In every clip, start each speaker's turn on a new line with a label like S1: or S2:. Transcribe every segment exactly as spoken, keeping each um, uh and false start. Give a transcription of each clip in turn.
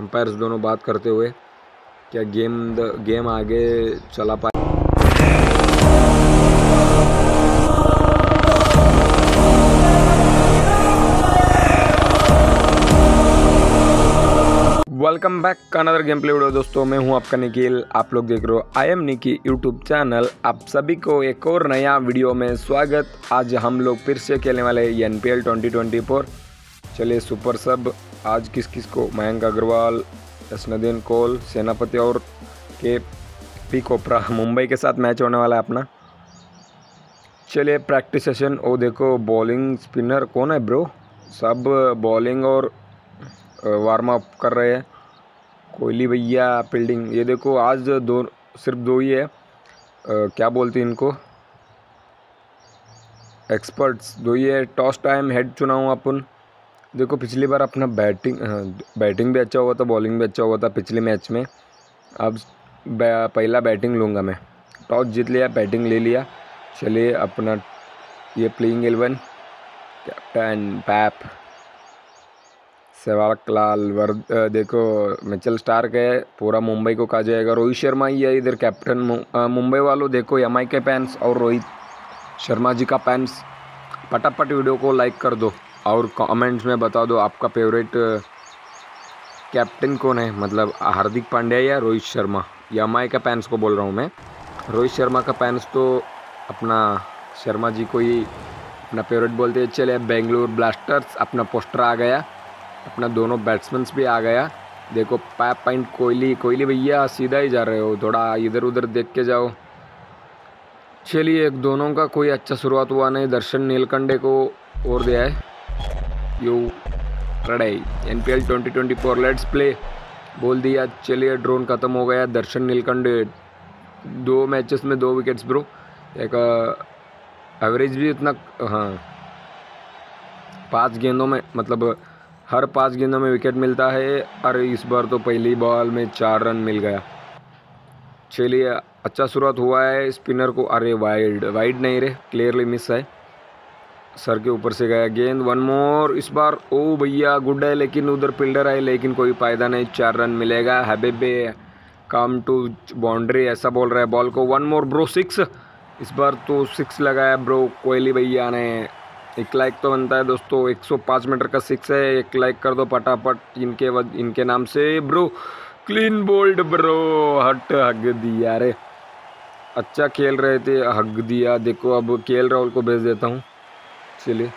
S1: Umpires दोनों बात करते हुए क्या गेम गेम आगे चला पाए। Welcome back another game play video. दोस्तों मैं हूं आपका निखिल, आप लोग देख रहे हो I am Nikki YouTube channel. आप सभी को एक और नया वीडियो में स्वागत। आज हम लोग फिर से खेलने वाले हैं N P L twenty twenty four. चलिए सुपर सब आज किस किस को, मयंक अग्रवाल, यशनदीन कौल, सेनापति और के पी कोपरा, मुंबई के साथ मैच होने वाला है अपना। चलिए प्रैक्टिस सेशन। ओ देखो बॉलिंग स्पिनर कौन है ब्रो, सब बॉलिंग और वार्म अप कर रहे हैं। कोहली भैया फील्डिंग, ये देखो आज दो सिर्फ दो ही है, आ, क्या बोलते हैं इनको, एक्सपर्ट्स दो ही है। टॉस टाइम हेड चुना हूँ अपन। देखो पिछली बार अपना बैटिंग बैटिंग भी अच्छा हुआ था, बॉलिंग भी अच्छा हुआ था पिछले मैच में। अब पहला बैटिंग लूँगा मैं। टॉस जीत लिया, बैटिंग ले लिया। चलिए अपना ये प्लेइंग इलेवन, कैप्टन पैप, सहवाग लाल, वर्द देखो मिचेल स्टार्क है, पूरा मुंबई को कहा जाएगा। रोहित शर्मा ही है इधर कैप्टन। मुंबई वालों देखो एम आई के फैंस और रोहित शर्मा जी का फैंस, फटाफट वीडियो को लाइक कर दो और कमेंट्स में बता दो आपका फेवरेट कैप्टन कौन है, मतलब हार्दिक पांड्या या रोहित शर्मा। एम आई का फैंस को बोल रहा हूँ मैं। रोहित शर्मा का फैंस तो अपना शर्मा जी को ही अपना फेवरेट बोलते हैं। चले बेंगलुरु ब्लास्टर्स, अपना पोस्टर आ गया, अपना दोनों बैट्समैन्स भी आ गया। देखो पैप पॉइंट कोहली, कोहली भैया सीधा ही जा रहे हो, थोड़ा इधर उधर देख के जाओ। चलिए एक दोनों का कोई अच्छा शुरुआत हुआ नहीं। दर्शन नीलकंठे को और दिया है यू रडाई। N P L twenty twenty four let's play बोल दिया। चलिए ड्रोन ख़त्म हो गया। दर्शन नीलकंठे दो मैचेस में दो विकेट्स ब्रो। एक एवरेज भी इतना, हाँ पाँच गेंदों में, मतलब हर पाँच गेंदों में विकेट मिलता है। और इस बार तो पहली बॉल में चार रन मिल गया। चलिए अच्छा शुरुआत हुआ है स्पिनर को। अरे वाइड वाइड नहीं रे, क्लियरली मिस है, सर के ऊपर से गया गेंद। वन मोर इस बार, ओ भैया गुड है, लेकिन उधर फील्डर है, लेकिन कोई फायदा नहीं, चार रन मिलेगा। हबीबे कम टू बाउंड्री ऐसा बोल रहा है बॉल को। One more bro, six. इस बार तो सिक्स लगाया ब्रो कोहली भैया ने। एक लाइक तो बनता है दोस्तों, एक सौ पाँच मीटर का सिक्स है, एक लाइक कर दो फटाफट इनके इनके नाम से ब्रो। क्लीन बोल्ड ब्रो, हट हग दिया रे, अच्छा खेल रहे थे, हग दिया। देखो अब के एल राहुल को भेज देता हूँ। चलिए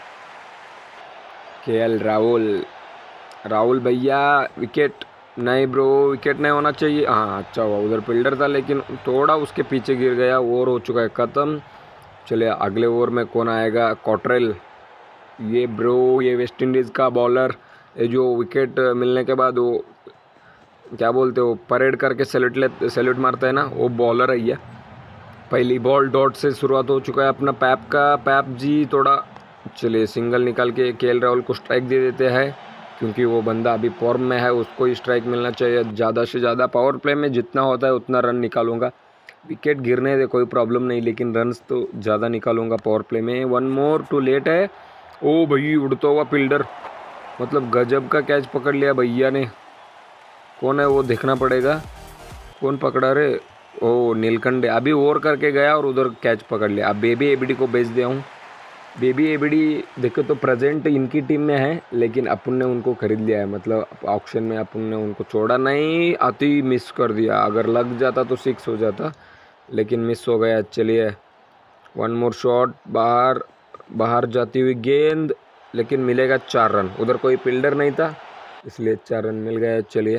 S1: के एल राहुल, राहुल भैया विकेट नहीं ब्रो, विकेट नहीं होना चाहिए। हाँ अच्छा हुआ, उधर फील्डर था लेकिन थोड़ा उसके पीछे गिर गया। ओवर हो चुका है ख़त्म। चलिए अगले ओवर में कौन आएगा, कॉट्रेल। ये ब्रो ये वेस्ट इंडीज़ का बॉलर, ये जो विकेट मिलने के बाद वो क्या बोलते हो परेड करके सैल्यूट ले सैल्यूट मारता है ना, वो बॉलर है ये। पहली बॉल डॉट से शुरुआत हो चुका है अपना पैप का। पैप जी थोड़ा, चलिए सिंगल निकाल के के एल राहुल को स्ट्राइक दे देते हैं, क्योंकि वो बंदा अभी फॉर्म में है, उसको ही स्ट्राइक मिलना चाहिए ज़्यादा से ज़्यादा। पावर प्ले में जितना होता है उतना रन निकालूंगा, विकेट गिरने दे कोई प्रॉब्लम नहीं, लेकिन रन्स तो ज़्यादा निकालूंगा पावर प्ले में। वन मोर टू लेट है। ओ भाई उड़ता हुआ फील्डर, मतलब गजब का कैच पकड़ लिया भैया ने। कौन है वो देखना पड़ेगा, कौन पकड़ा रे। ओ नीलकंठे अभी ओवर करके गया और उधर कैच पकड़ लिया। अब बेबी एबीडी को भेज दिया हूँ। बेबी एबीडी देखो तो प्रेजेंट इनकी टीम में है, लेकिन अपन ने उनको खरीद लिया है, मतलब ऑक्शन में अपन ने उनको छोड़ा नहीं। अति मिस कर दिया, अगर लग जाता तो सिक्स हो जाता, लेकिन मिस हो गया। चलिए वन मोर शॉट, बाहर बाहर जाती हुई गेंद, लेकिन मिलेगा चार रन। उधर कोई फील्डर नहीं था इसलिए चार रन मिल गया। चलिए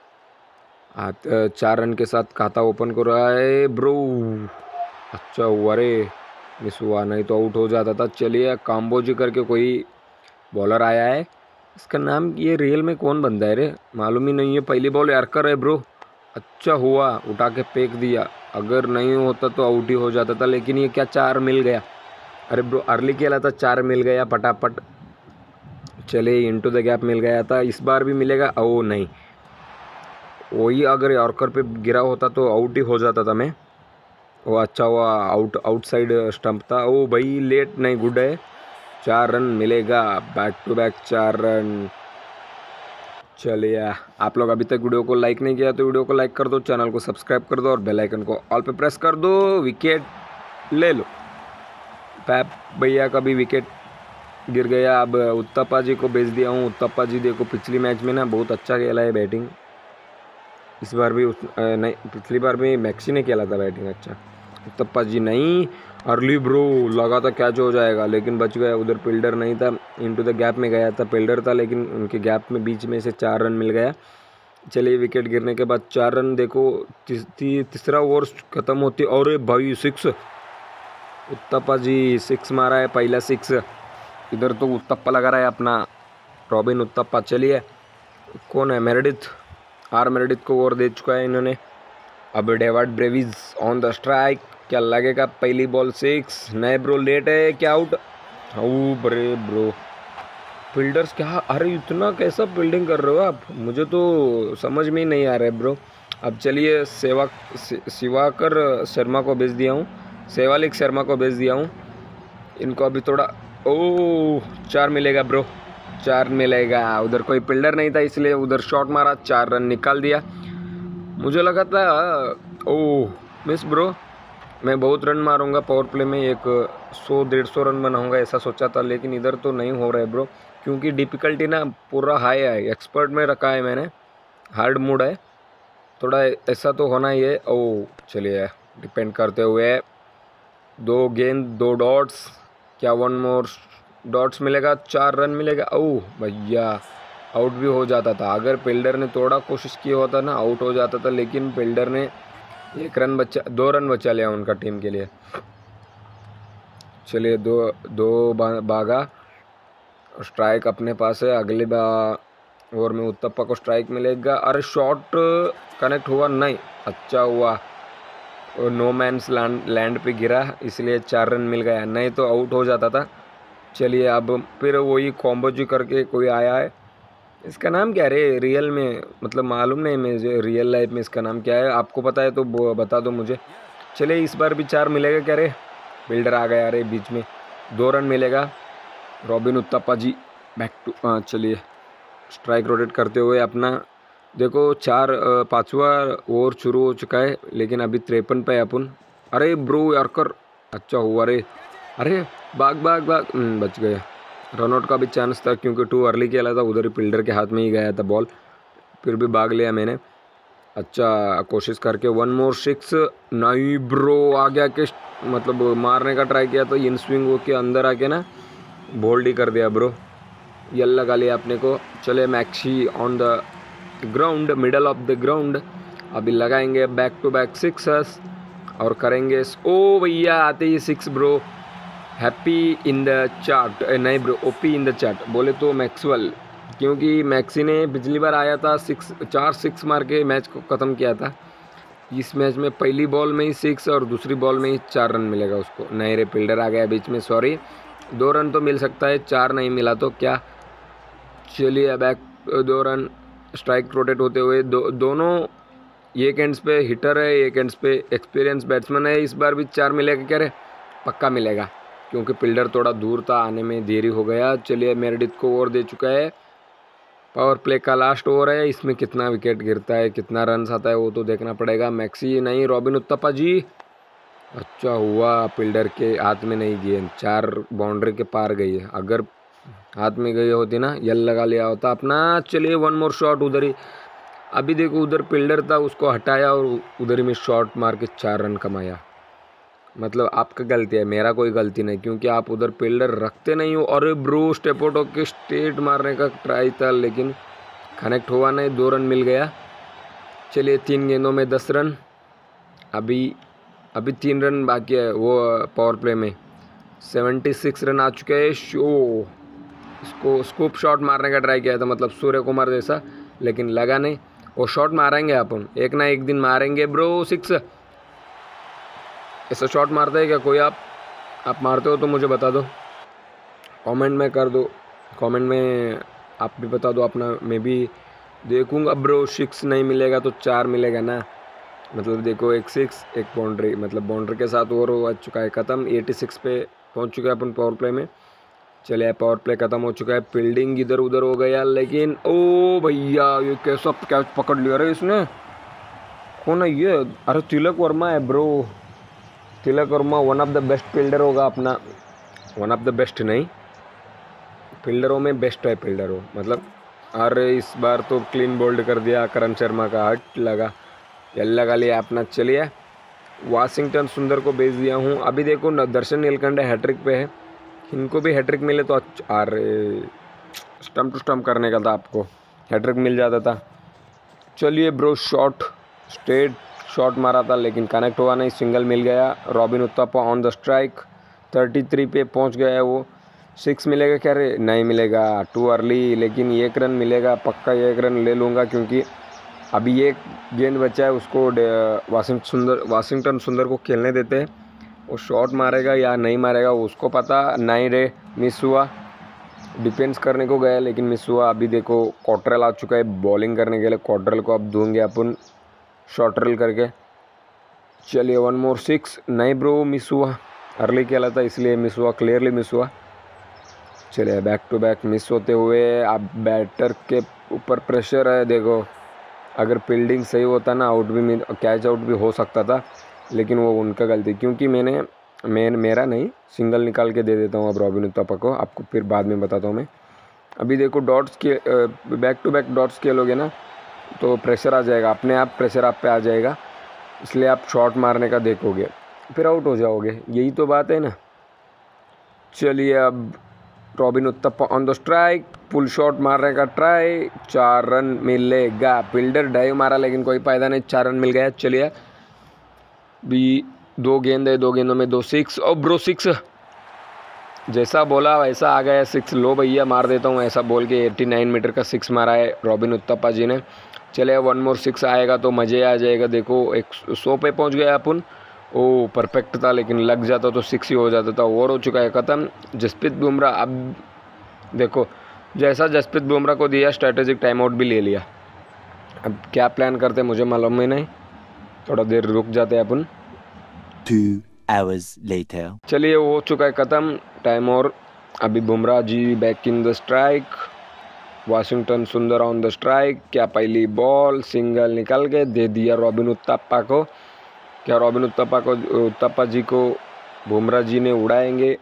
S1: हाथ चार रन के साथ खाता ओपन कर रहा है ब्रो। अच्छा हुआ रे, मिस हुआ, नहीं तो आउट हो जाता था। चलिए काम्बोजी करके कोई बॉलर आया है, इसका नाम ये रियल में कौन बंदा है रे, मालूम ही नहीं है। पहली बॉल यार्कर है ब्रो। अच्छा हुआ उठा के फेंक दिया, अगर नहीं होता तो आउट ही हो जाता था, लेकिन ये क्या चार मिल गया। अरे ब्रो अर्ली खेला था, चार मिल गया फटाफट। चलिए इनटू द गैप मिल गया था, इस बार भी मिलेगा। ओ नहीं, वही अगर यॉर्कर पे गिरा होता तो आउट ही हो जाता था मैं। वो अच्छा हुआ आउट, आउटसाइड स्टंप था। ओ भाई लेट नहीं, गुड है, चार रन मिलेगा, बैक टू बैक चार रन। चलिए, आप लोग अभी तक वीडियो को लाइक नहीं किया तो वीडियो को लाइक कर दो, चैनल को सब्सक्राइब कर दो और बेल आइकन को ऑल पे प्रेस कर दो। विकेट ले लो। पैप भैया का भी विकेट गिर गया। अब उत्तप्पा जी को भेज दिया हूँ। उत्तप्पा जी देखो पिछली मैच में ना बहुत अच्छा खेला है बैटिंग। इस बार भी उस नहीं, पिछली बार भी मैक्सी ने खेला था बैटिंग अच्छा। उत्तप्पा जी नहीं, अर्ली ब्रो लगा था कैच हो जाएगा लेकिन बच गया। उधर फील्डर नहीं था, इनटू द गैप में गया था। फील्डर था लेकिन उनके गैप में बीच में से चार रन मिल गया। चलिए, विकेट गिरने के बाद चार रन देखो। ती, ती, तीसरा ओवर खत्म होती और भाई सिक्स। उत्तप्पा जी सिक्स मारा है, पहला सिक्स। इधर तो उत्तप्पा लगा रहा है अपना, रॉबिन उत्तप्पा। चलिए, कौन है? मेरेडिथ, आर मेरेडिथ को ओवर दे चुका है इन्होंने। अब David Brevis on the strike, क्या लगेगा? पहली बॉल सिक्स। नए ब्रो लेट है क्या? आउट। ओ बरे ब्रो, फील्डर्स क्या, अरे इतना कैसा फील्डिंग कर रहे हो आप? मुझे तो समझ में ही नहीं आ रहा है ब्रो। अब चलिए, सेवक शिवाकर शर्मा को भेज दिया हूँ, सेवालिक शर्मा को भेज दिया हूँ। इनको अभी थोड़ा, ओह चार मिलेगा ब्रो, चार मिलेगा। उधर कोई फील्डर नहीं था इसलिए उधर शॉट मारा, चार रन निकाल दिया। मुझे लगा था ओह मिस ब्रो, मैं बहुत रन मारूंगा पावर प्ले में, एक सौ डेढ़ सौ रन बनाऊंगा ऐसा सोचा था, लेकिन इधर तो नहीं हो रहा है ब्रो, क्योंकि डिफ़िकल्टी ना पूरा हाई है। एक्सपर्ट में रखा है मैंने, हार्ड मोड है थोड़ा, ऐसा तो होना ही है। ओह चलिए, डिपेंड करते हुए दो गेंद दो डॉट्स, क्या वन मोर डॉट्स मिलेगा? चार रन मिलेगा। ओह भैया, आउट भी हो जाता था अगर फील्डर ने थोड़ा कोशिश किया होता ना, आउट हो जाता था। लेकिन फील्डर ने एक रन बचा, दो रन बचा लिया उनका टीम के लिए। चलिए, दो दो बागा, स्ट्राइक अपने पास है। अगले बार ओवर में उत्तप्पा को स्ट्राइक मिलेगा। अरे शॉट कनेक्ट हुआ नहीं, अच्छा हुआ, नो मैंस लैंड लैंड पे गिरा इसलिए चार रन मिल गया, नहीं तो आउट हो जाता था। चलिए, अब फिर वही कॉम्बो जी करके कोई आया है, इसका नाम क्या है रियल में, मतलब मालूम नहीं मुझे रियल लाइफ में इसका नाम क्या है, आपको पता है तो बता दो मुझे। चलिए, इस बार भी चार मिलेगा क्या? रे फील्डर आ गया, अरे बीच में दो रन मिलेगा। Robin Uthappa ji back to, हाँ चलिए, स्ट्राइक रोटेट करते हुए अपना देखो, चार पाँचवा ओवर शुरू हो चुका है लेकिन अभी तिरपन पे अपन। अरे ब्रो यार्कर, अच्छा हुआ रे, अरे भाग भाग भाग, बच गया। रनआउट का भी चांस था क्योंकि टू अर्ली खेला था, उधर ही फील्डर के हाथ में ही गया था बॉल, फिर भी भाग लिया मैंने। अच्छा कोशिश करके वन मोर सिक्स। नहीं ब्रो, आ गया कि मतलब मारने का ट्राई किया तो इन स्विंग हो के अंदर आके ना बोल्ड ही कर दिया ब्रो, यल लगा लिया अपने को। चले, Maxi on the ground, middle of the ground. अभी लगाएंगे बैक टू बैक सिक्सर्स और करेंगे, ओ भैया आते ही six bro. Happy in the chart, नहीं bro, OP in the chart बोले तो मैक्सवेल, क्योंकि मैक्सी ने पिछली बार आया था सिक्स, चार सिक्स मार के मैच को ख़त्म किया था। इस मैच में पहली बॉल में ही सिक्स और दूसरी बॉल में ही चार रन मिलेगा उसको। नहीं रे, फील्डर आ गया बीच में, सॉरी, दो रन तो मिल सकता है, चार नहीं मिला तो क्या। चलिए, बैक दो रन, स्ट्राइक रोटेट होते हुए दो दोनों एक एंड्स पे हिटर है, एक एंड्स पे एक्सपीरियंस बैट्समैन है। इस बार भी चार मिलेगा क्या रे? पक्का मिलेगा क्योंकि फील्डर थोड़ा दूर था, आने में देरी हो गया। चलिए, मेरेडिथ को ओवर दे चुका है, पावर प्ले का लास्ट ओवर है, इसमें कितना विकेट गिरता है, कितना रन आता है वो तो देखना पड़ेगा। मैक्सी नहीं, रॉबिन उत्तप्पा जी, अच्छा हुआ फील्डर के हाथ में नहीं गेंद, चार बाउंड्री के पार गई है, अगर हाथ में गई होती ना, यल लगा लिया होता अपना। चलिए, वन मोर शॉट, उधर ही अभी देखो, उधर फील्डर था उसको हटाया और उधर ही में शॉट मार के चार रन कमाया। मतलब आपका गलती है, मेरा कोई गलती नहीं, क्योंकि आप उधर फील्डर रखते नहीं हो। और ब्रो, स्टेपोटो के स्टेट मारने का ट्राई था लेकिन कनेक्ट हुआ नहीं, दो रन मिल गया। चलिए, तीन गेंदों में दस रन, अभी अभी तीन रन बाकी है वो पावर प्ले में। सेवेंटी सिक्स रन आ चुके हैं। शो इसको स्कूप शॉट मारने का ट्राई किया था, मतलब सूर्य कुमार जैसा, लेकिन लगा नहीं। वो शॉट मारेंगे अपन, एक ना एक दिन मारेंगे ब्रो। सिक्स, ऐसा शॉट मारता है क्या कोई? आप आप मारते हो तो मुझे बता दो, कमेंट में कर दो, कमेंट में आप भी बता दो अपना, मैं भी देखूंगा ब्रो। सिक्स नहीं मिलेगा तो चार मिलेगा ना, मतलब देखो, एक सिक्स एक बाउंड्री, मतलब बाउंड्री के साथ ओवर हो चुका है ख़त्म। एटी सिक्स पे पहुंच चुके हैं अपन पावर प्ले में। चलिए पावर प्ले ख़त्म हो चुका है, फील्डिंग इधर उधर हो गया, लेकिन ओ भैया ये कैसा कैच पकड़ लिया रे इसने। कौन है ये? अरे तिलक वर्मा है bro. Tilak Varma one of the best fielder होगा अपना। वन ऑफ द बेस्ट नहीं, फील्डरों में बेस्ट है फील्डर हो मतलब। अरे इस बार तो क्लीन बोल्ड कर दिया करण शर्मा का, हट लगा यल्ला का लिया अपना। चलिए वाशिंगटन सुंदर को भेज दिया हूँ। अभी देखो न, दर्शन नीलकंठे हैट्रिक पे है, इनको भी हैट्रिक मिले तो अच्छा। अरे स्टम्प टू स्टम्प करने का था, आपको हैट्रिक मिल जाता था। चलिए ब्रो शॉट स्ट्रेट शॉट मारा था लेकिन कनेक्ट हुआ नहीं, सिंगल मिल गया। Robin Uthappa on the strike, thirty three पे पहुंच गया है वो। सिक्स मिलेगा क्या रे? नहीं मिलेगा, टू अर्ली, लेकिन एक रन मिलेगा पक्का, एक रन ले लूँगा क्योंकि अभी एक गेंद बचा है, उसको वाशिंगटन सुंदर वाशिंगटन सुंदर को खेलने देते हैं। वो शॉट मारेगा या नहीं मारेगा उसको पता नहीं रे। मिस हुआ, डिफेंस करने को गया लेकिन मिस हुआ। अभी देखो कॉटरल आ चुका है बॉलिंग करने के लिए, कॉटरल को अब दूंगे अपन शॉर्टरल करके। चलिए वन मोर सिक्स, नहीं ब्रो मिस हुआ, अर्ली खेला था इसलिए मिस हुआ, क्लियरली मिस हुआ। चलिए बैक टू बैक मिस होते हुए अब बैटर के ऊपर प्रेशर है। देखो अगर फील्डिंग सही होता ना आउट भी कैच आउट भी हो सकता था, लेकिन वो उनका गलती, क्योंकि मैंने मैं मेरा नहीं सिंगल निकाल के दे देता हूँ अब रॉबिन उत्तपा को, आपको फिर बाद में बताता हूँ मैं। अभी देखो डॉट्स के बैक टू बैक डॉट्स खेलोगे ना तो प्रेशर आ जाएगा, अपने आप प्रेशर आप पे आ जाएगा, इसलिए आप शॉट मारने का देखोगे फिर आउट हो जाओगे, यही तो बात है ना। चलिए अब Robin Uthappa on the strike, pull shot मारने का ट्राई, चार रन मिलेगा। फील्डर डाइव मारा लेकिन कोई फायदा नहीं, चार रन मिल गया। चलिए भी दो गेंद है, दो गेंदों में दो सिक्स, और ब्रो सिक्स जैसा बोला वैसा आ गया सिक्स। लो भैया मार देता हूँ ऐसा बोल के नवासी मीटर का सिक्स मारा है रॉबिन उत्तपा जी ने। चले वन मोर सिक्स आएगा तो मज़े आ जाएगा। देखो एक सौ पे पहुँच गया अपन, ओ परफेक्ट था लेकिन लग जाता तो सिक्स ही हो जाता था। ओवर हो चुका है ख़त्म। जसप्रीत बुमराह, अब देखो जैसा जसप्रीत बुमराह को दिया स्ट्रैटेजिक टाइम आउट भी ले लिया, अब क्या प्लान करते मुझे मालूम ही नहीं, थोड़ा देर रुक जाते हैं अपन।
S2: Two hours later.
S1: चलिए हो चुका है ख़त्म टाइम। और अभी Bumrah ji back in the strike, Washington Sundar on the strike. क्या पहली बॉल सिंगल निकल के दे दिया रॉबिन उत्तपा को। क्या रॉबिन उत्तपा को उत्तपा जी को बुमराह जी ने उड़ाएंगे।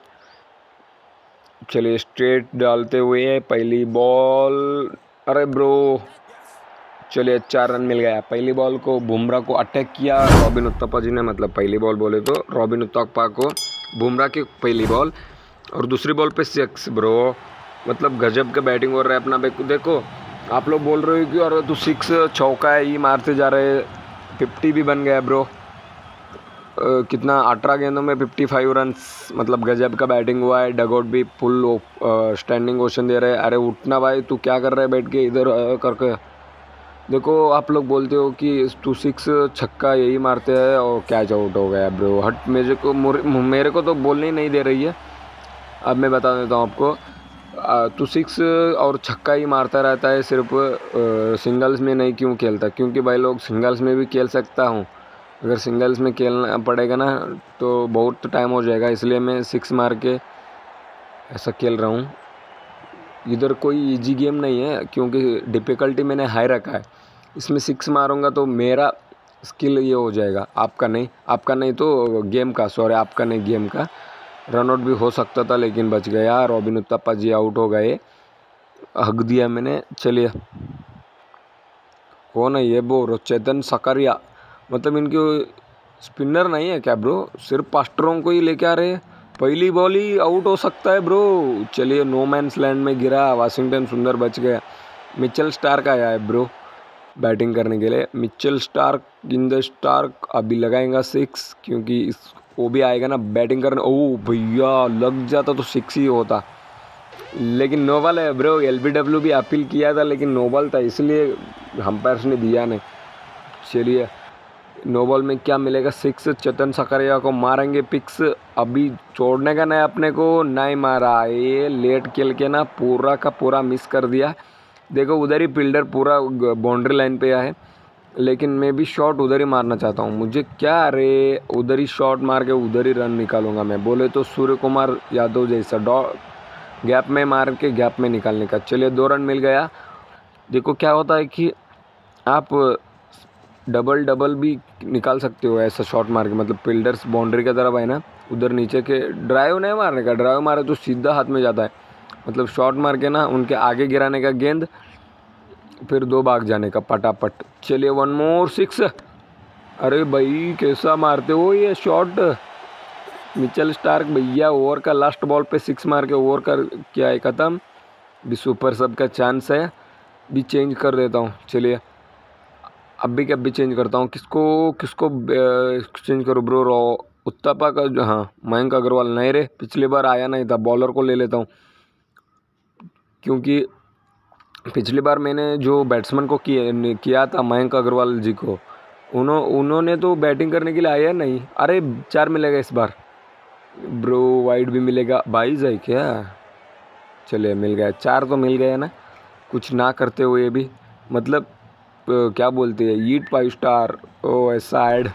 S1: चलिए स्ट्रेट डालते हुए पहली बॉल, अरे ब्रो चलिए चार रन मिल गया। पहली बॉल को बुमराह को अटैक किया रॉबिन उत्तपा जी ने, मतलब पहली बॉल बोले तो रॉबिन उत्तपा को बुमराह की पहली बॉल, और दूसरी बॉल पे सिक्स। ब्रो मतलब गजब का बैटिंग हो रहा है अपना। देखो आप लोग बोल रहे हो कि और तू सिक्स चौका है ये मारते जा रहे, फिफ्टी भी बन गया ब्रो। Uh, कितना अठारह गेंदों में पचपन रन्स, मतलब गजब का बैटिंग हुआ है। डगआउट भी फुल स्टैंडिंग ओशन दे रहे हैं। अरे उठना भाई, तू क्या कर रहा है बैठ के इधर करके। देखो आप लोग बोलते हो कि तू सिक्स छक्का यही मारते हैं और कैच आउट हो गया ब्रो, हट। मेरे को मेरे को तो बोलने ही नहीं दे रही है। अब मैं बता देता हूँ आपको, तू सिक्स और छक्का ही मारता रहता है, सिर्फ सिंगल्स में नहीं क्यों खेलता? क्योंकि भाई लोग सिंगल्स में भी खेल सकता हूँ, अगर सिंगल्स में खेलना पड़ेगा ना तो बहुत टाइम हो जाएगा, इसलिए मैं सिक्स मार के ऐसा खेल रहा हूँ। इधर कोई इजी गेम नहीं है क्योंकि डिफ़िकल्टी मैंने हाई रखा है। इसमें सिक्स मारूंगा तो मेरा स्किल ये हो जाएगा, आपका नहीं, आपका नहीं तो गेम का, सॉरी आपका नहीं गेम का। रन आउट भी हो सकता था लेकिन बच गया। रॉबिन उत्तपा जी आउट हो गए, हक दिया मैंने। चलिए कौन है ये ब्रो? चेतन सकरिया, मतलब इनके स्पिनर नहीं है क्या ब्रो? सिर्फ पास्टरों को ही लेके आ रहे हैं, पहली बॉल ही आउट हो सकता है ब्रो। चलिए नो मैंस लैंड में गिरा, वाशिंगटन सुंदर बच गया। मिचेल स्टार्क आया है ब्रो बैटिंग करने के लिए। Mitchell Starc in the Starc अभी लगाएगा सिक्स, क्योंकि इस वो भी आएगा ना बैटिंग करने। ओह भैया लग जाता तो सिक्स ही होता, लेकिन नो बॉल है ब्रो। एलबीडब्ल्यू भी अपील किया था लेकिन नो बॉल था, इसलिए अंपायर्स ने दिया नहीं। चलिए नो बॉल में क्या मिलेगा? सिक्स। चेतन सकरिया को मारेंगे पिक्स, अभी छोड़ने का नहीं अपने को, नहीं मारा। ये लेट खेल के ना पूरा का पूरा मिस कर दिया। देखो उधर ही फील्डर पूरा बाउंड्री लाइन पे है, लेकिन मैं भी शॉट उधर ही मारना चाहता हूँ। मुझे क्या, अरे उधर ही शॉट मार के उधर ही रन निकालूंगा मैं, बोले तो सूर्य कुमार यादव जैसा। डॉ गैप में मार के गैप में निकालने का। चलिए दो रन मिल गया। देखो क्या होता है कि आप डबल डबल भी निकाल सकते हो ऐसा शॉट मार के, मतलब फील्डर्स बाउंड्री की तरफ है ना, उधर नीचे के ड्राइव नहीं मारने का, ड्राइव मारे तो सीधा हाथ में जाता है, मतलब शॉट मार के ना उनके आगे गिराने का गेंद, फिर दो भाग जाने का पटापट। चलिए वन मोर सिक्स। अरे भाई कैसा मारते हो ये शॉट मिचेल स्टार्क भैया, ओवर का लास्ट बॉल पे सिक्स मार के ओवर कर किया है ख़त्म। भी सुपर सब का चांस है, भी चेंज कर देता हूँ। चलिए अब भी क्या भी चेंज करता हूँ, किसको किसको चेंज करूँ ब्रो? रो उत्तपा का जो, हाँ मयंक अग्रवाल नहीं रे, पिछली बार आया नहीं था, बॉलर को ले लेता हूँ, क्योंकि पिछली बार मैंने जो बैट्समैन को किया किया था मयंक अग्रवाल जी को, उन्हों उन्होंने तो बैटिंग करने के लिए आया नहीं। अरे चार मिलेगा इस बार ब्रो, वाइड भी मिलेगा, बाईस है क्या? चलिए मिल गया, चार तो मिल गया ना, कुछ ना करते हुए भी, मतलब क्या बोलते हैं ईट फाइव स्टार। ओ ऐसा ऐड।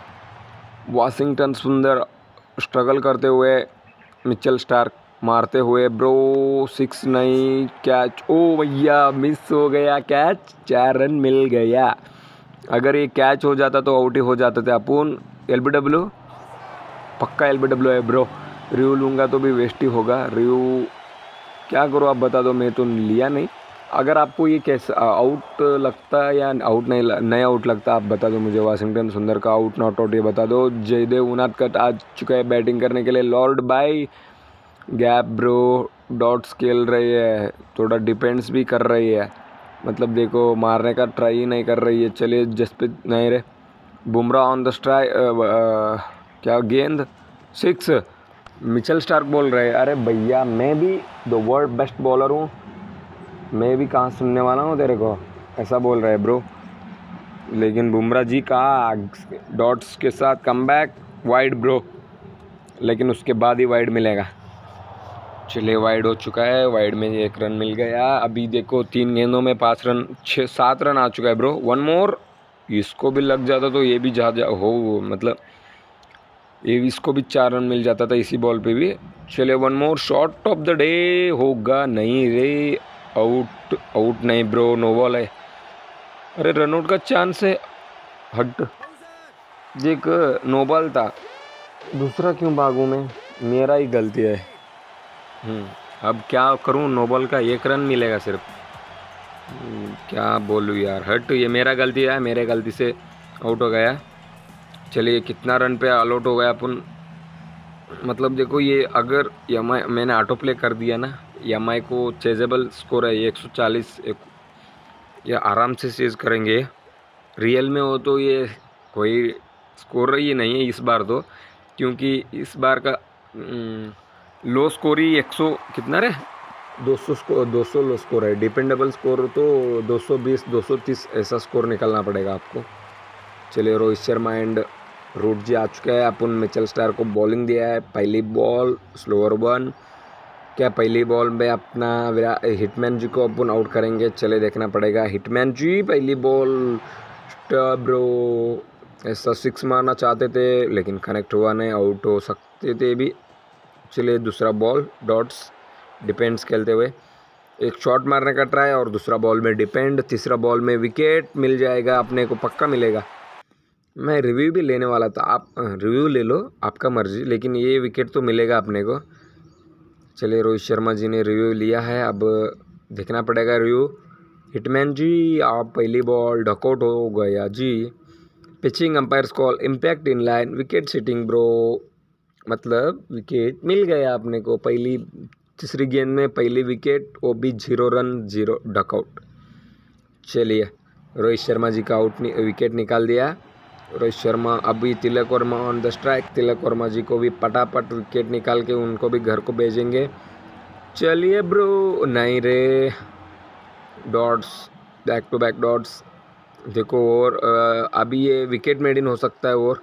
S1: वाशिंगटन सुंदर स्ट्रगल करते हुए, मिचेल स्टार्क मारते हुए ब्रो, सिक्स नहीं, कैच। ओ भैया मिस हो गया कैच, चार रन मिल गया। अगर ये कैच हो जाता तो आउट ही हो जाते थे अपन। एल बी डब्ल्यू पक्का एल बी डब्ल्यू है ब्रो, रिव्यू लूँगा तो भी वेस्ट ही होगा। रिव्यू क्या करो आप बता दो, मैं तो लिया नहीं। अगर आपको ये कैसा आउट लगता है या आउट नहीं नया आउट लगता, आप बता दो मुझे। वाशिंगटन सुंदर का आउट नॉट आउट ये बता दो। जयदेव उनादकट आ चुका है बैटिंग करने के लिए। Lord by gap bro, dots खेल रही है, थोड़ा डिपेंड्स भी कर रही है, मतलब देखो मारने का ट्राई नहीं कर रही है। चलिए जसप्रीत नहीं रे, बुमराह ऑन द स्ट्राइक, क्या गेंद, सिक्स। मिचेल स्टार्क बोल रहे हैं, अरे भैया मैं भी द वर्ल्ड बेस्ट बॉलर हूँ, मैं भी कहाँ सुनने वाला हूँ तेरे को, ऐसा बोल रहे हैं ब्रो। लेकिन बुमराह जी का डॉट्स के साथ कमबैक, वाइड ब्रो, लेकिन उसके बाद ही वाइड मिलेगा। चलिए वाइड हो चुका है, वाइड में एक रन मिल गया। अभी देखो तीन गेंदों में पाँच रन, छः सात रन आ चुका है ब्रो। वन मोर, इसको भी लग जाता तो ये भी जा, जा हो, मतलब ये इसको भी चार रन मिल जाता था इसी बॉल पे भी। चलिए one more shot of the day होगा नहीं रे, आउट आउट नहीं ब्रो, नो बॉल है। अरे रनआउट का चांस है, हट देख नो बॉल था, दूसरा क्यों भागूं मैं, मेरा ही गलती है। अब क्या करूं, नो बॉल का एक रन मिलेगा सिर्फ, हम्म, क्या बोलूं यार, हट ये मेरा गलती है, मेरे गलती से आउट हो गया। चलिए कितना रन पे ऑल आउट हो गया अपन, मतलब देखो ये अगर एम आई मैंने ऑटो प्ले कर दिया ना, एम आई को चेजेबल स्कोर है एक सौ चालीस, ये आराम से चेज करेंगे। रियल में हो तो ये कोई स्कोर ही नहीं है इस बार तो, क्योंकि इस बार का लो स्कोर ही एक सौ कितना रे, दो सौ स्कोर, दो सौ लो स्कोर है। डिपेंडेबल स्कोर तो दो सौ बीस दो सौ तीस ऐसा स्कोर निकालना पड़ेगा आपको। चलिए रोहित शर्मा एंड रूट जी आ चुके हैं। अपन मिचेल स्टार को बॉलिंग दिया है, पहली बॉल स्लोअर वन, क्या पहली बॉल में अपना विराट हिटमैन जी को अपन आउट करेंगे। चले देखना पड़ेगा, हिटमैन जी पहली बॉल ब्रो, ऐसा सिक्स मारना चाहते थे लेकिन कनेक्ट हुआ नहीं, आउट हो सकते थे भी। चलिए दूसरा बॉल डॉट्स, डिपेंड्स खेलते हुए एक शॉट मारने का ट्राई और दूसरा बॉल में डिपेंड, तीसरा बॉल में विकेट मिल जाएगा अपने को, पक्का मिलेगा। मैं रिव्यू भी लेने वाला था, आप रिव्यू ले लो आपका मर्जी, लेकिन ये विकेट तो मिलेगा अपने को। चलिए रोहित शर्मा जी ने रिव्यू लिया है, अब देखना पड़ेगा रिव्यू। हिटमैन जी आप पहली बॉल डकआउट हो गया जी, pitching umpire's call impact in line, wicket sitting bro, मतलब विकेट मिल गया अपने को पहली तीसरी गेंद में, पहली विकेट, वो भी जीरो रन जीरो डकआउट। चलिए रोहित शर्मा जी का आउट नि, विकेट निकाल दिया रोहित शर्मा। अभी Tilak Varma on the strike, Tilak Varma ji को भी पटापट विकेट निकाल के उनको भी घर को भेजेंगे। चलिए ब्रो, नहीं रे, dots, back to back dots. देखो और अभी ये विकेट मेडिन हो सकता है, और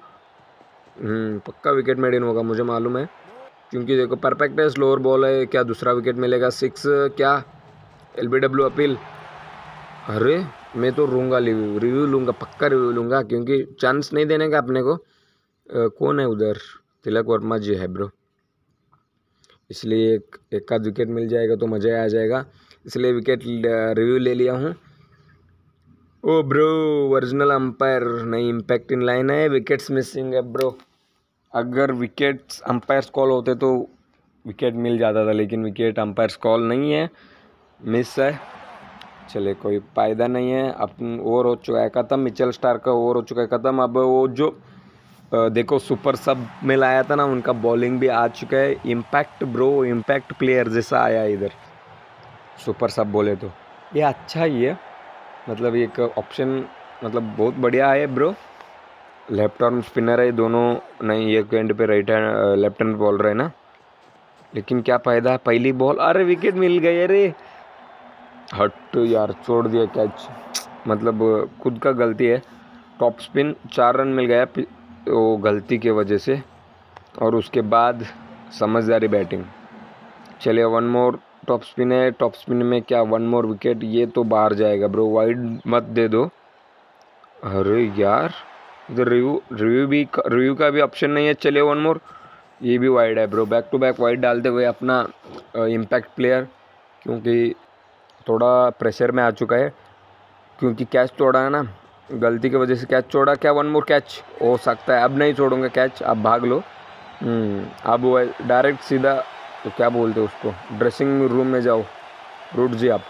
S1: पक्का विकेट मेडिन होगा मुझे मालूम है, क्योंकि देखो परफेक्ट है, स्लोअर बॉल है, क्या दूसरा विकेट मिलेगा, सिक्स, क्या एल बी डब्ल्यू अपील। अरे मैं तो लूँगा रिव्यू, रिव्यू लूँगा, पक्का रिव्यू लूँगा, क्योंकि चांस नहीं देने का अपने को। आ, कौन है उधर, तिलक वर्मा जी है ब्रो। इसलिए एक एक का विकेट मिल जाएगा तो मज़ा आ जाएगा, इसलिए विकेट रिव्यू ले लिया हूँ। ओ ब्रो, ओरिजिनल अंपायर नहीं, इम्पैक्ट इन लाइन है, विकेट्स मिसिंग है ब्रो। अगर विकेट्स अंपायर्स कॉल होते तो विकेट मिल जाता था, लेकिन विकेट अंपायर्स कॉल नहीं है, मिस है। चलिए कोई फ़ायदा नहीं है, अपन ओवर हो चुका है ख़त्म, मिचेल स्टार्क का ओवर हो चुका है ख़त्म। अब वो जो अ, देखो सुपर सब में लाया था ना, उनका बॉलिंग भी आ चुका है। इम्पैक्ट ब्रो, इम्पैक्ट प्लेयर जैसा आया इधर, सुपर सब बोले तो ये अच्छा ही है, मतलब एक ऑप्शन मतलब बहुत बढ़िया है ब्रो। लेफ्ट आर्म स्पिनर है दोनों, नहीं एक एंड पे right hand left hand ball रहे ना, लेकिन क्या फ़ायदा, पहली बॉल, अरे विकेट मिल गई, अरे हट यार, छोड़ दिया कैच, मतलब खुद का गलती है। टॉप स्पिन, चार रन मिल गया वो गलती के वजह से, और उसके बाद समझदारी बैटिंग। चलिए वन मोर टॉप स्पिन है, टॉप स्पिन में क्या वन मोर विकेट, ये तो बाहर जाएगा ब्रो, वाइड मत दे दो। अरे यार इधर रिव्यू रिव्यू भी रिव्यू का भी ऑप्शन नहीं है। चलिए वन मोर, ये भी वाइड है bro, back to back wide डालते हुए अपना इम्पैक्ट प्लेयर, क्योंकि थोड़ा प्रेशर में आ चुका है, क्योंकि कैच छोड़ा है ना, गलती की वजह से कैच छोड़ा। क्या वन मोर कैच हो सकता है, अब नहीं छोड़ूंगा कैच, अब भाग लो। अब वो डायरेक्ट सीधा, तो क्या बोलते हैं उसको, ड्रेसिंग रूम में जाओ, रूट जी आप,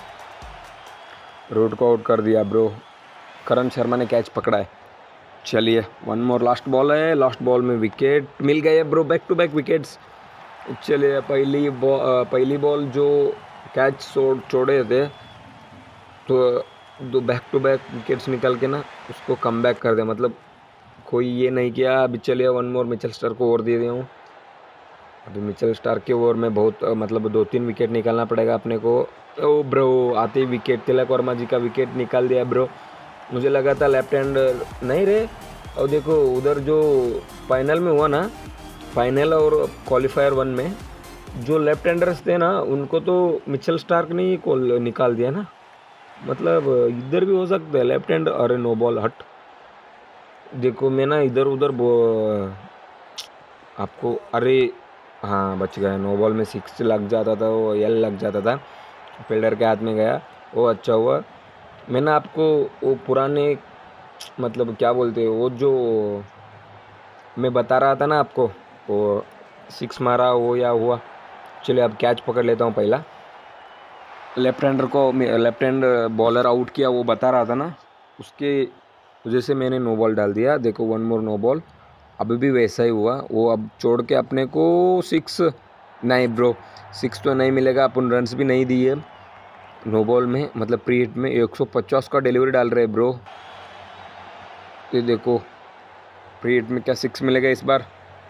S1: रूट को आउट कर दिया ब्रो। करण शर्मा ने कैच पकड़ा है। चलिए वन मोर, लास्ट बॉल है, लास्ट बॉल में विकेट मिल गए bro, back to back wickets. चलिए पहली बॉल पहली बॉल जो कैच छोड़ छोड़े थे, तो दो बैक टू बैक विकेट्स निकल के ना उसको कम बैक कर दिया, मतलब कोई ये नहीं किया। अभी चलिए वन मोर मिचेल स्टार्क को ओवर दे दिया हूँ। अभी मिचेल स्टार्क के ओवर में बहुत मतलब दो तीन विकेट निकालना पड़ेगा अपने को। ओ ब्रो, आते ही विकेट, तिलक वर्मा जी का विकेट निकाल दिया ब्रो। मुझे लगा था लेफ्ट हैंड नहीं रे, और देखो उधर जो फाइनल में हुआ ना, फाइनल और क्वालिफायर वन में जो लेफ्ट हैंडर्स थे ना, उनको तो मिचेल स्टार्क ने ही कॉल निकाल दिया ना, मतलब इधर भी हो सकता है लेफ्ट हैंड। अरे नो बॉल, हट, देखो मैं ना इधर उधर आपको, अरे हाँ बच गया, नो बॉल में सिक्स लग जाता था, वो एल लग जाता था, फील्डर के हाथ में गया, वो अच्छा हुआ। मैंने आपको वो पुराने मतलब क्या बोलते हैं, वो जो मैं बता रहा था ना आपको, वो सिक्स मारा वो या हुआ। चलिए अब कैच पकड़ लेता हूँ पहला, लेफ्ट हैंडर को लेफ्ट हैंड बॉलर आउट किया, वो बता रहा था ना, उसके वजह से मैंने नो बॉल डाल दिया। देखो वन मोर नो बॉल, अभी भी वैसा ही हुआ, वो अब छोड़ के अपने को सिक्स, नहीं ब्रो सिक्स तो नहीं मिलेगा, अपन रन्स भी नहीं दिए नो बॉल में, मतलब प्री हिट में एक सौ पचास का डिलीवरी डाल रहे ब्रो। ये देखो प्री हिट में क्या सिक्स मिलेगा इस बार,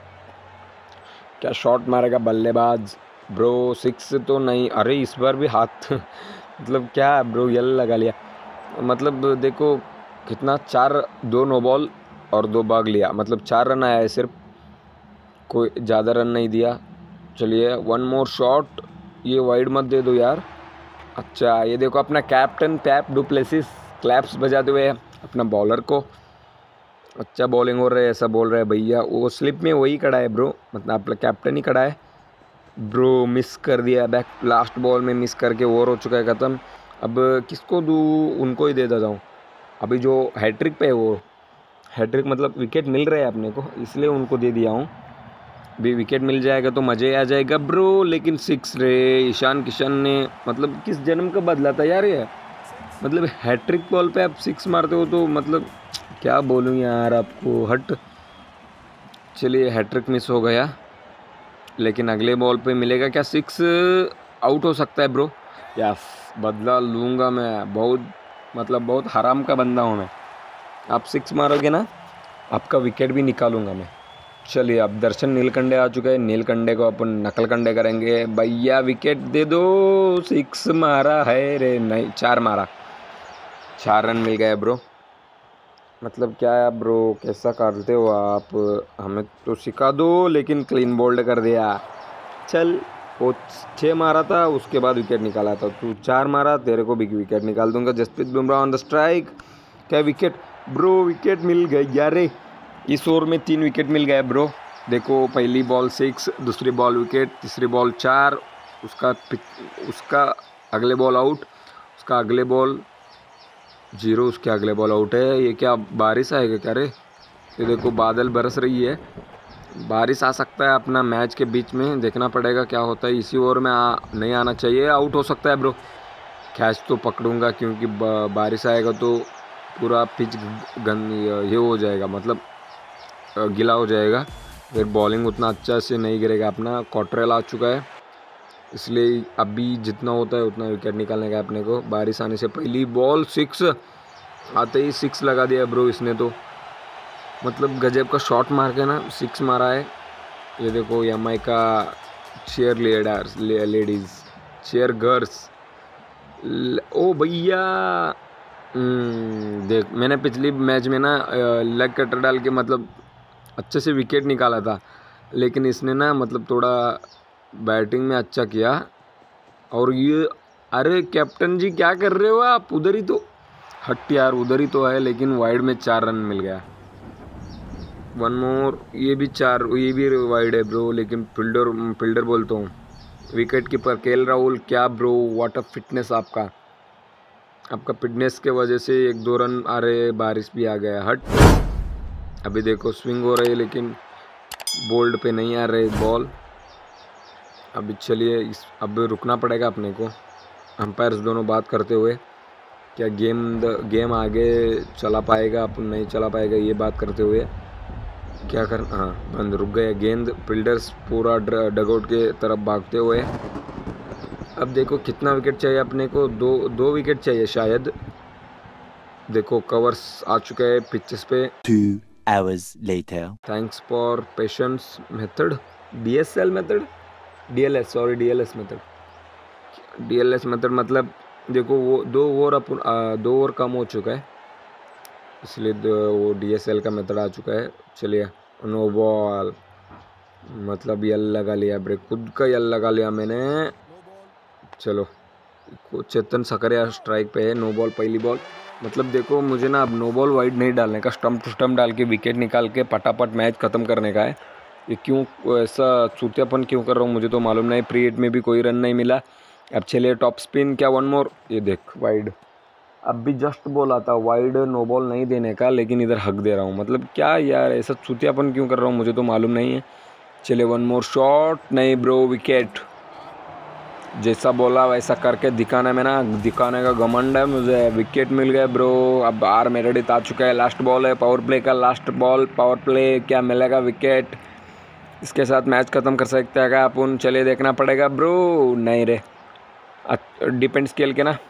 S1: क्या शॉट मारेगा बल्लेबाज ब्रो, सिक्स तो नहीं, अरे इस बार भी हाथ मतलब क्या ब्रो, यल लगा लिया, मतलब देखो कितना, चार, दो नो बॉल और दो भाग लिया, मतलब चार रन आया है सिर्फ, कोई ज़्यादा रन नहीं दिया। चलिए वन मोर शॉट, ये वाइड मत दे दो यार। अच्छा ये देखो अपना captain Faf du Plessis claps बजाते हुए अपना बॉलर को, अच्छा बॉलिंग हो रहा है ऐसा बोल रहा है भैया, वो स्लिप में वही खड़ा है ब्रो, मतलब अपना कैप्टन ही खड़ा है ब्रो। मिस कर दिया, बैक लास्ट बॉल में मिस करके ओवर हो चुका है ख़त्म। अब किसको दूँ, उनको ही दे देता हूँ, अभी जो हैट्रिक पे है वो, हैट्रिक मतलब विकेट मिल रहा है अपने को, इसलिए उनको दे दिया हूँ। भी विकेट मिल जाएगा तो मज़े आ जाएगा ब्रो, लेकिन सिक्स रे, ईशान किशन ने मतलब किस जन्म का बदला था यार ये, मतलब हैट्रिक बॉल पे आप सिक्स मारते हो तो मतलब क्या बोलूँ यार आपको, हट। चलिए हैट्रिक मिस हो गया, लेकिन अगले बॉल पे मिलेगा क्या सिक्स, आउट हो सकता है ब्रो। यस बदला लूँगा मैं, बहुत मतलब बहुत हराम का बंदा हूँ मैं, आप सिक्स मारोगे ना आपका विकेट भी निकालूंगा मैं। चलिए अब दर्शन नीलकंडे आ चुका है, नीलकंडे को अपन नकल कंडे करेंगे, भैया विकेट दे दो, सिक्स मारा है रे, नहीं चार मारा, चार रन मिल गए ब्रो। मतलब क्या है ब्रो, कैसा करते हो आप, हमें तो सिखा दो, लेकिन क्लीन बोल्ड कर दिया। चल वो छः मारा था, उसके बाद विकेट निकाला था, तू चार मारा, तेरे को भी विकेट निकाल दूंगा। Jasprit Bumrah on the strike, क्या विकेट ब्रो, विकेट मिल गई यार, इस ओवर में तीन विकेट मिल गए ब्रो। देखो पहली बॉल सिक्स, दूसरी बॉल विकेट, तीसरी बॉल चार, उसका उसका अगले बॉल आउट, उसका अगले बॉल जीरो, उसके अगले बॉल आउट है। ये क्या बारिश आएगा क्या रे? ये देखो बादल बरस रही है, बारिश आ सकता है अपना मैच के बीच में, देखना पड़ेगा क्या होता है। इसी ओवर में आ, नहीं आना चाहिए, आउट हो सकता है ब्रो। कैच तो पकड़ूंगा क्योंकि बारिश आएगा तो पूरा पिच गंद ये हो जाएगा, मतलब गीला हो जाएगा, फिर बॉलिंग उतना अच्छा से नहीं गिरेगा अपना। कॉटरेल आ चुका है, इसलिए अभी जितना होता है उतना विकेट निकालने का अपने को। बारिश आने से पहली बॉल सिक्स, आते ही सिक्स लगा दिया ब्रो इसने तो, मतलब गजब का शॉट मार के ना सिक्स मारा है। ये देखो एम आई का cheerleaders ladies cheer girls, ओ भैया देख, मैंने पिछली मैच में ना लेग कटर डाल के मतलब अच्छे से विकेट निकाला था, लेकिन इसने ना मतलब थोड़ा बैटिंग में अच्छा किया। और ये अरे कैप्टन जी क्या कर रहे हो आप? उधर ही तो हट यार, उधर ही तो है, लेकिन वाइड में चार रन मिल गया। वन मोर, ये भी चार, ये भी वाइड है ब्रो, लेकिन फील्डर फील्डर बोलता हूँ। विकेट कीपर केएल राहुल, क्या ब्रो व्हाट अ फिटनेस आपका आपका फिटनेस के वजह से एक दो रन आ रहे, बारिश भी आ गया। हट, अभी देखो स्विंग हो रही है लेकिन बोल्ड पे नहीं आ रहे बॉल। अभी चलिए इस अब रुकना पड़ेगा अपने को, अंपायर्स दोनों बात करते हुए, क्या गेम गेम आगे चला पाएगा अपन नहीं चला पाएगा, ये बात करते हुए क्या कर, हाँ बंद, रुक गया गेंद। फील्डर्स पूरा डगआउट के तरफ भागते हुए। अब देखो कितना विकेट चाहिए अपने को, दो दो विकेट चाहिए शायद। देखो कवर्स आ चुके हैं पिचेस पे।
S2: Two hours later.
S1: Thanks for patience method, DSL method, DLS sorry DLS method DLS method मतलब देखो वो दो ओवर अपन दो ओवर कम हो चुका है, इसलिए वो डीएसएल का मेथड आ चुका है। चलिए नो बॉल, मतलब यल लगा लिया ब्रेक, खुद का यल लगा लिया मैंने। चलो चेतन सकरिया स्ट्राइक पे है, नो बॉल पहली बॉल। मतलब देखो मुझे ना अब नो बॉल वाइड नहीं डालने का, स्टम्प टू स्टम्प डाल के विकेट निकाल के पटापट मैच ख़त्म करने का है। ये क्यों ऐसा चूतियापन क्यों कर रहा हूँ मुझे तो मालूम नहीं। प्री हिट में भी कोई रन नहीं मिला। अब चलिए टॉप स्पिन, क्या वन मोर, ये देख वाइड, अब भी जस्ट बॉल आता वाइड, नो बॉल नहीं देने का, लेकिन इधर हक दे रहा हूँ। मतलब क्या यार ऐसा चूतियापन क्यों कर रहा हूँ मुझे तो मालूम नहीं है। चलिए वन मोर शॉट, नहीं ब्रो विकेट, जैसा बोला वैसा करके दिखाने में ना, दिखाने का घमंड है मुझे। विकेट मिल गया ब्रो। अब आर मेरेडिथ आ चुका है, लास्ट बॉल है पावर प्ले का, लास्ट बॉल पावर प्ले, क्या मिलेगा विकेट, इसके साथ मैच ख़त्म कर सकते हैं क्या अपन? चलिए देखना पड़ेगा ब्रो। नहीं रे, डिपेंड स्केल के ना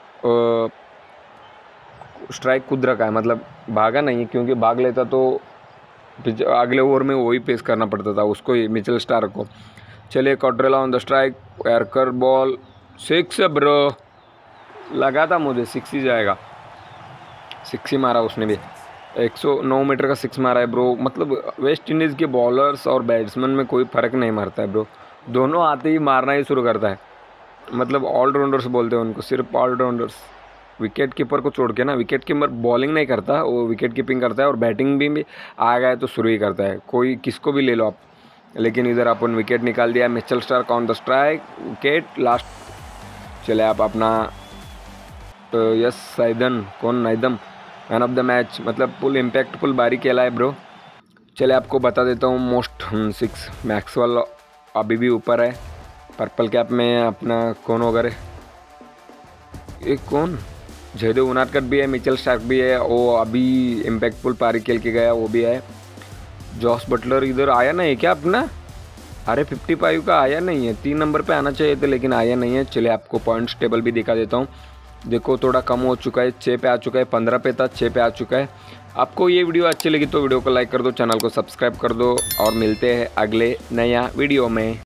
S1: स्ट्राइक खुद रखा है, मतलब भागा नहीं है, क्योंकि भाग लेता तो अगले ओवर में वही पेश करना पड़ता था उसको, मिचेल स्टार्क को। चलिए कॉटरेला ऑन द स्ट्राइक, एयरकर बॉल, सिक्स ब्रो, लगा था मुझे सिक्स ही जाएगा, सिक्स ही मारा उसने भी, एक सौ नौ मीटर का सिक्स मारा है ब्रो। मतलब वेस्ट इंडीज़ के बॉलर्स और बैट्समैन में कोई फ़र्क नहीं मारता है ब्रो, दोनों आते ही मारना ही शुरू करता है। मतलब ऑलराउंडर्स बोलते हैं उनको, सिर्फ ऑलराउंडर्स। विकेट कीपर को छोड़ के ना, विकेट कीपर बॉलिंग नहीं करता, वो विकेट कीपिंग करता है और बैटिंग भी, भी आ गया तो शुरू ही करता है, कोई किसको भी ले लो आप। लेकिन इधर अपन विकेट निकाल दिया, Mitchell Starc on the strike, wicket last. चले आप अपना तो यस सैदन कौन नाइदम मैन ऑफ द मैच, मतलब फुल इम्पैक्टफुल बारी खेला है ब्रो। चले आपको बता देता हूँ मोस्ट सिक्स, मैक्सवेल अभी भी ऊपर है पर्पल कैप में, अपना कौन वगैरह, एक कौन जयदेव उनादकट भी है, मिचेल स्टार्क भी है, वो अभी इम्पैक्टफुल पारी खेल के गया वो भी है। जॉस बटलर इधर आया नहीं है क्या अपना? अरे फिफ्टी फाइव का आया नहीं है, तीन नंबर पे आना चाहिए था लेकिन आया नहीं है। चलिए आपको पॉइंट्स टेबल भी दिखा देता हूँ, देखो थोड़ा कम हो चुका है, छः पे आ चुका है, पंद्रह पे था, छः पे आ चुका है। आपको ये वीडियो अच्छी लगी तो वीडियो को लाइक कर दो, चैनल को सब्सक्राइब कर दो और मिलते हैं अगले नया वीडियो में।